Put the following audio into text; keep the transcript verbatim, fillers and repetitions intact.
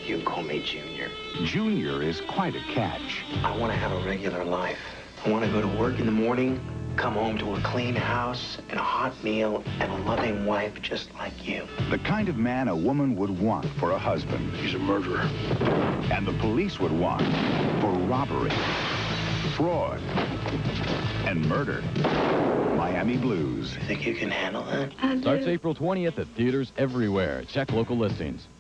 You can call me Junior. Junior is quite a catch. I want to have a regular life. I want to go to work in the morning, come home to a clean house and a hot meal and a loving wife just like you. The kind of man a woman would want for a husband. He's a murderer. And the police would want for robbery, fraud, and murder. Miami Blues. You think you can handle that? I do. Starts April twentieth at theaters everywhere. Check local listings.